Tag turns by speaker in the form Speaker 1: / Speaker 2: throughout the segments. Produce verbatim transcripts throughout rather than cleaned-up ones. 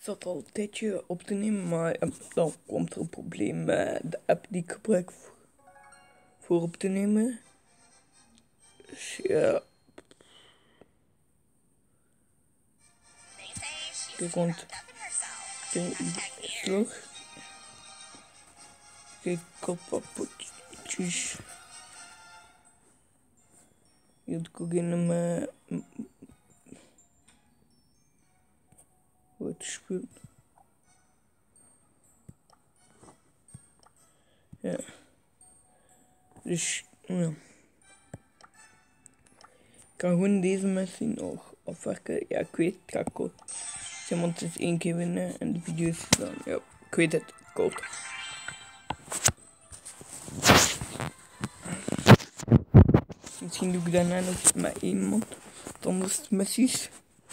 Speaker 1: zat al een tijdje op te nemen, maar uh, dan komt er een probleem met de app die ik gebruik voor, voor op te nemen. Dus ja. Kijk, want ik terug. Kijk, koppappotjes. Je had ook in hem uh, wat spelen. Ja. Dus, ja. Ik kan gewoon deze missie nog afwerken. Ja, ik weet het, ga kort. Want het is één keer winnen en de video is dan, ja, ik weet het, kort. Misschien doe ik daarna nog met één man. Want anders missies.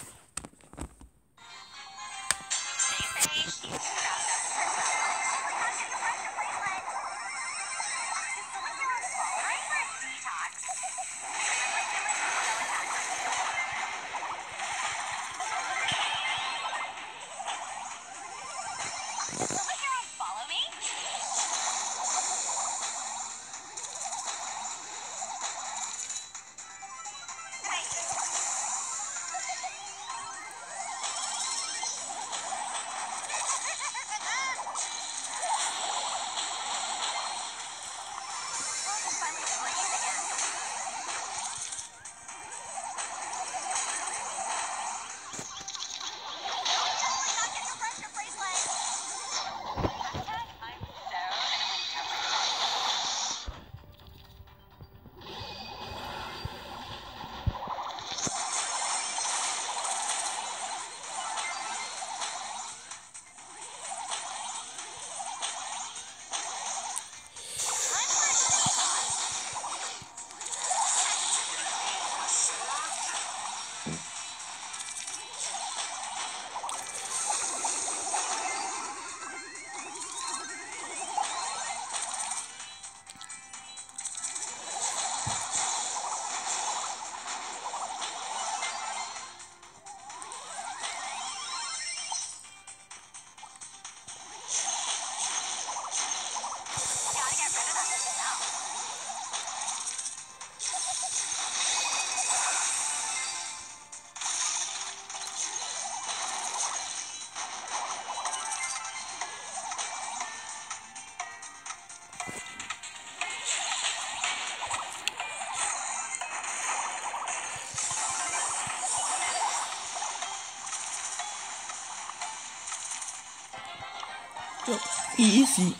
Speaker 1: Zo, easy.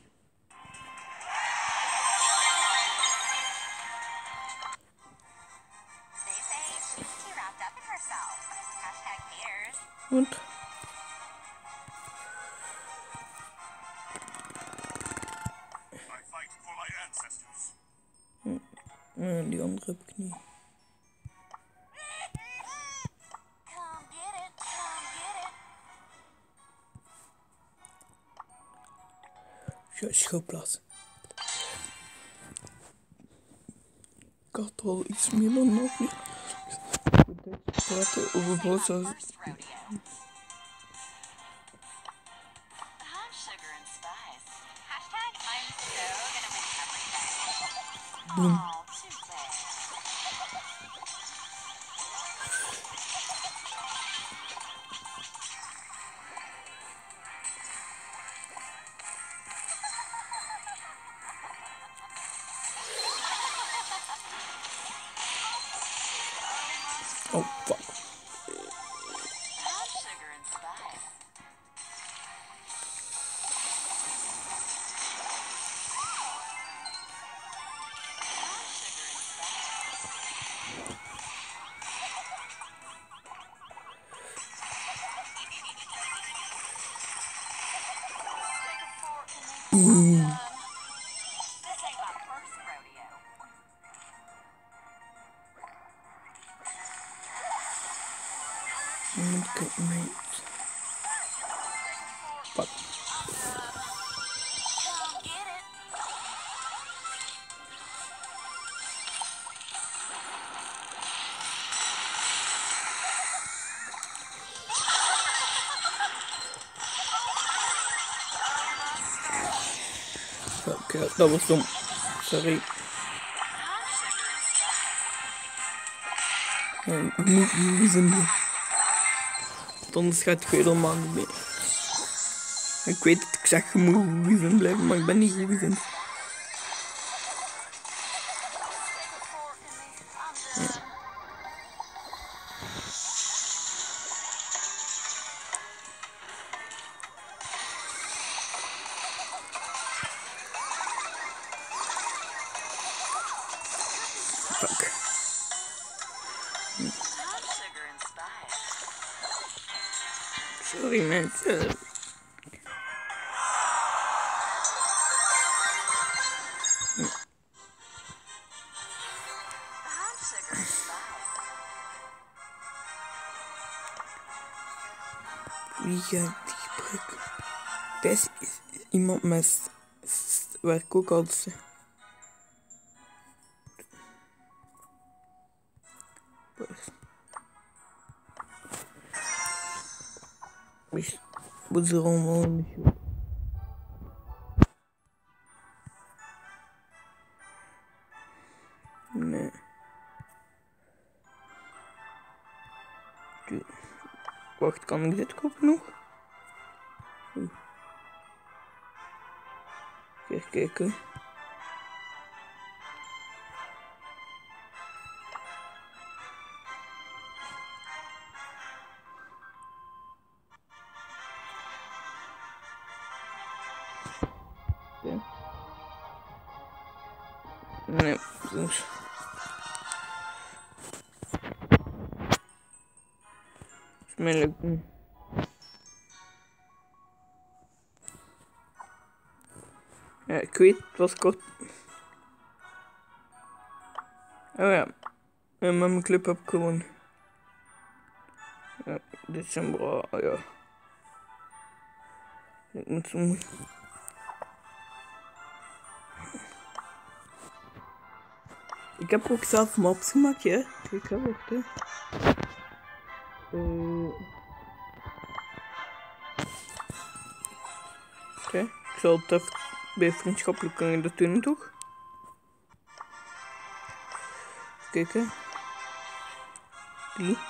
Speaker 1: Goed. Hm, die andere heb ik niet. Ja, schouwplaats. Ik had al iets meer, maar nog niet. Ik praten over Bowser's. Boom. Oh, fuck. Boom. Moet ik mee. Fuck. Oké, okay, dat was dom. Sorry. Ja, ik moet goed vinden. Want anders gaat het helemaal niet meer. Ik weet het, ik zeg je moet goed gezond blijven, maar ik ben niet goed gezond. Ja. Fuck. Hm. Sorry mensen. Wie gaat die gebruiken? Deze is iemand met waar ik ook altijd. Wees, wat is er allemaal in de show? Nee. Wacht, kan ik dit kopen nog? Oeh. Even kijken. Okay. Nee, dus. Is mij lukt niet. Ja, ik weet, het was kort. Oh ja, en met mijn club heb ik gewoon. Ja, december, oh ja. Ik moet zo moeten. Ik heb ook zelf maps gemaakt, ja. Ik heb ook, hè. Uh... Oké, okay. Ik zal het even bij vriendschappelijk kan je dat doen, toch? Even kijken. Die.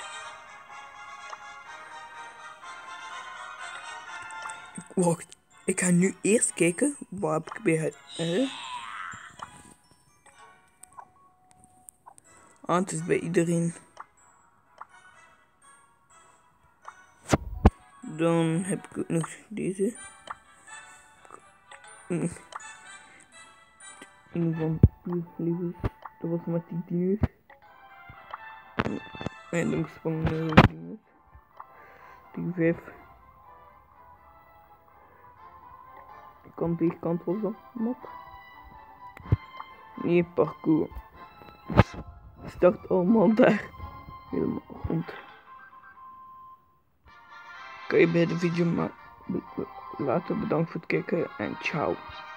Speaker 1: Wacht, ik ga nu eerst kijken. Waar heb ik bij het... Uh? Ah, het is bij iedereen. Dan heb ik ook nog deze. In ieder geval, dat was met die dingen. En dan gespannen naar de dingen. Die vijf. De kant tegenkant was dat map. Nee, parcours. Start allemaal daar. Helemaal rond. Kan je bij de video maar laten. Bedankt voor het kijken en ciao.